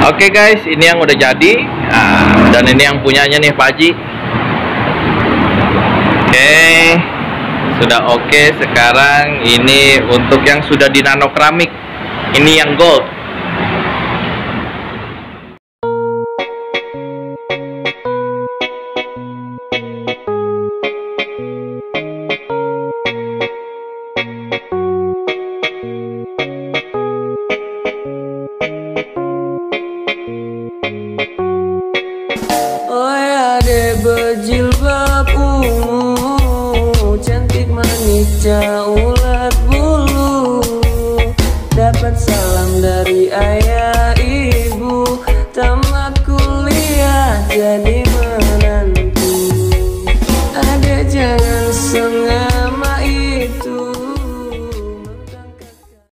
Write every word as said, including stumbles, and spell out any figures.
Oke guys, ini yang udah jadi. Nah, dan ini yang punyanya nih Pak Haji. Oke, sudah oke. Sekarang ini untuk yang sudah di nano keramik. Ini yang gold. Oh ya deh berjilbab ungu, cantik manisnya ulat bulu. Dapat salam dari ayah ibu, tamat kuliah jadi